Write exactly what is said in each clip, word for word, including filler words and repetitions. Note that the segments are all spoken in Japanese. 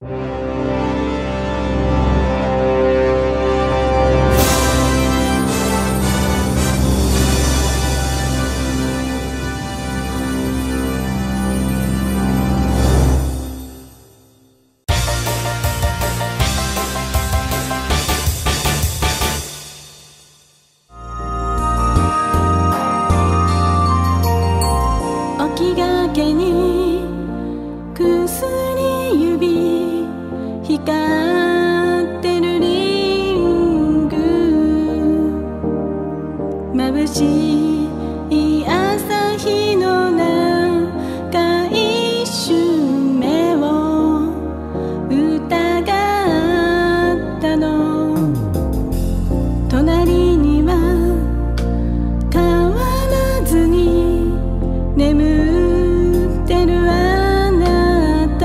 気がけに薬指光ってるリング眩しい朝日の中一瞬目を疑ったの隣には変わらずに眠ってるあなた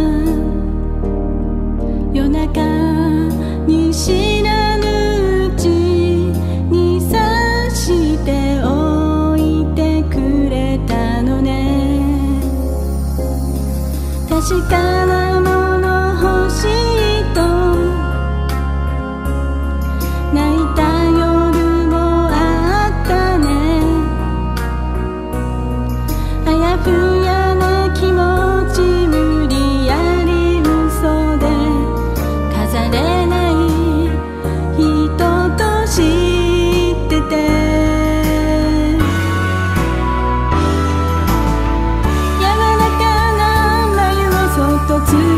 夜中に知らぬうちに察しておいてくれたのね確かなもの欲しいと泣いた夜もあったねあやふやな気持ち無理やり嘘で飾れない人と知ってて柔らかな眉をそっとつ